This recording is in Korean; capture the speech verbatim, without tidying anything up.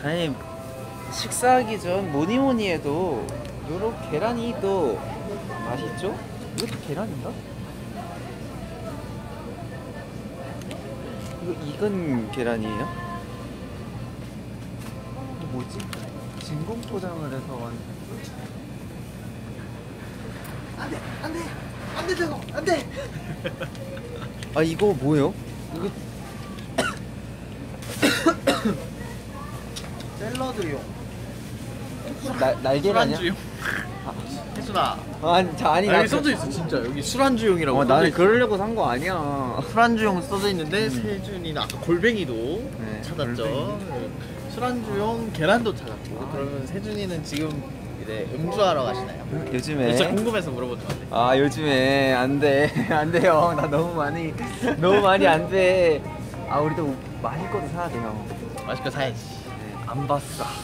아니 식사하기 전 뭐니 뭐니 해도 요런 계란이 또 맛있죠? 이것도 계란인가? 이거 익은 계란이에요? 이거 뭐지? 진공 포장을 해서 완. 안돼 안돼 안돼 저거 안돼. 아 이거 뭐예요? 이거 샐러드용. 날 날개 아니야? 술안주용. 혜준아. 아니 자 아니 아, 나 여기 써져 있어 진짜. 여기 술안주용이라고. 어, 써져 나는 있어. 그러려고 산 거 아니야. 술안주용 써져 있는데 음. 세준이는 아까 골뱅이도 네, 찾았죠. 골뱅이. 술안주용 계란도 찾았고. 그러면 세준이는 지금 이제 음주하러 가시나요? 요즘에 진짜 궁금해서 물어보는 건데. 아 요즘에 안돼 안돼요. 나 너무 많이 너무 많이 안돼. 아 우리도 마실 것도 사야 돼요. 맛있게 사야지. 안 봤어.